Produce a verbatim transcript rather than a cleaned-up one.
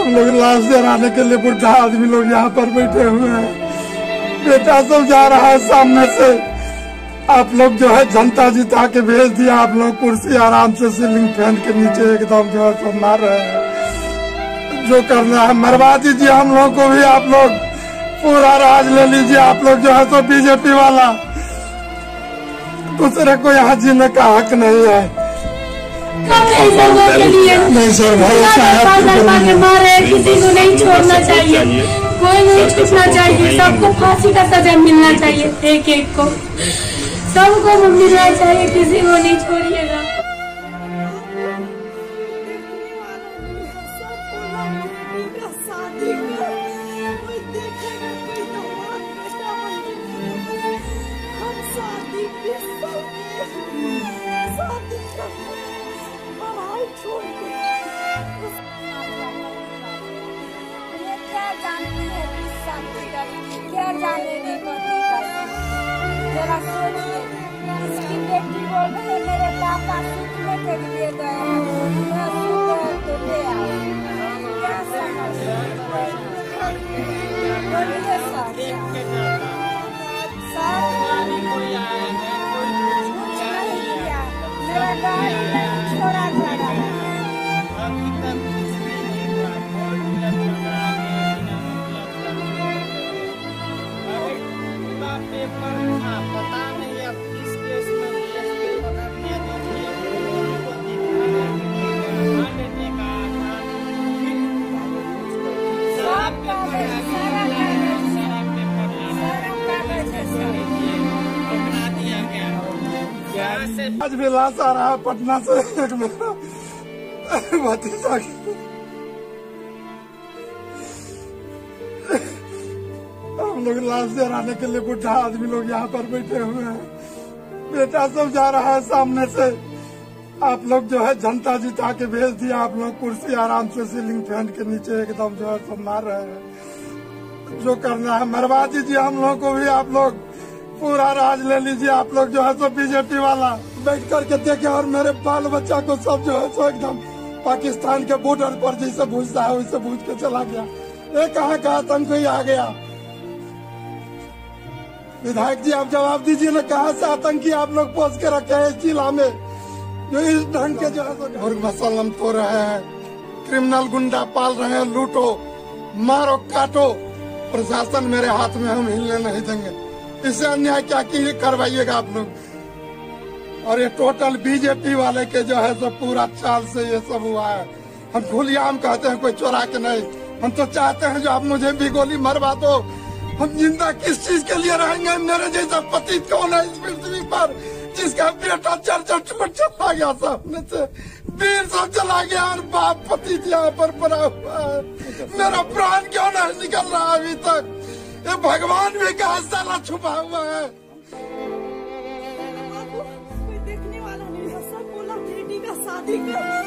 हम लोग लाश जलाने के लिए बुढ़ा आदमी लोग यहाँ पर बैठे हुए हैं। बेटा सब जा रहा है सामने से। आप लोग जो है जनता जिता के भेज दिया। आप लोग कुर्सी आराम से सीलिंग फैन के नीचे एकदम जो है तो मार रहे हैं। जो करना है मरवा दीजिए हम लोग को भी। आप लोग पूरा राज ले लीजिए। आप लोग जो है तो बीजेपी वाला, दूसरे को यहाँ जीने का हक नहीं है। नहीं सर, भरोसा है। मारे किसी को नहीं छोड़ना चाहिए, कोई नहीं छूटना चाहिए। सबको फांसी का सजा मिलना चाहिए, एक एक को सबको मिलना चाहिए, किसी को नहीं छोड़िएगा। क्या जाने दे पति का, जरा सोचिए। इसकी बेटी बोल रही है मेरे पापा सूखने के लिए गए हैं, मैं सूखे तो ले आओ। क्या समझ बोलिए सर। सर मेरा गाड़ी छोड़ा जा रहा है। पता नहीं अब किस केस में डीएसपी पकड़ लिया देने का दिया गया। आज भी लाश आ रहा है पटना से। एक मेरा भतीजा हम लोग लाश जलाने के लिए बुढ़ा आदमी लोग यहाँ पर बैठे हुए हैं। बेटा सब जा रहा है सामने से। आप लोग जो है जनता जिता के भेज दिया। आप लोग कुर्सी आराम से सीलिंग फैन के नीचे एकदम जो है तो मार रहे हैं। जो करना है मरवा दीजिए हम लोग को भी। आप लोग पूरा राज ले लीजिए। आप लोग जो है तो बीजेपी वाला बैठ करके देखे और मेरे बाल बच्चा को सब जो है तो एकदम पाकिस्तान के बॉर्डर पर जैसे भूजता है वैसे भूज के चला गया। ये कहाँ का आतंकी आ गया। विधायक जी आप जवाब दीजिए ना, कहाँ से आतंकी आप लोग पोस के रखे हैं इस जिला में, जो इस ढंग के जो है और मसलम तो रहे हैं। क्रिमिनल गुंडा पाल रहे हैं। लूटो मारो काटो, प्रशासन मेरे हाथ में हम हिलने नहीं देंगे। इससे अन्याय क्या की करवाइएगा आप लोग। और ये टोटल बीजेपी वाले के जो है तो पूरा चाल से ये सब हुआ है। हम खुलेआम कहते हैं, कोई चोरा के नहीं। हम तो चाहते हैं जो आप मुझे भी गोली मरवा दो। हम जिंदा किस चीज के लिए रहेंगे। मेरे जैसा पति कौन है इस पृथ्वी पर जिसका बेटा चर चर छोड़ चला गया, सामने से वीर सब चला गया और बाप पति यहाँ पर पड़ा हुआ है। मेरा प्राण क्यों नहीं निकल रहा अभी तक। ये भगवान भी कहा साला छुपा हुआ है। कोई देखने वाला नहीं है। सब बोला बेटी का शादी कर